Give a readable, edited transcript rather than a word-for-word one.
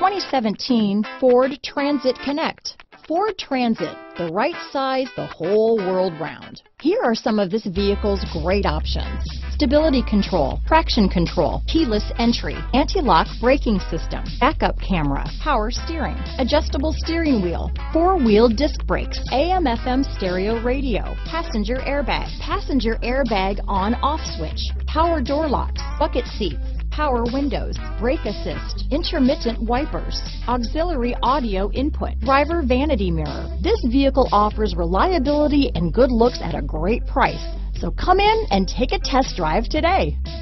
2017 Ford Transit Connect. Ford Transit, the right size the whole world round. Here are some of this vehicle's great options: stability control, traction control, keyless entry, anti-lock braking system, backup camera, power steering, adjustable steering wheel, four-wheel disc brakes, AM/FM stereo radio, passenger airbag on/off switch, power door locks, bucket seats, power windows, brake assist, intermittent wipers, auxiliary audio input, driver vanity mirror. This vehicle offers reliability and good looks at a great price. So come in and take a test drive today.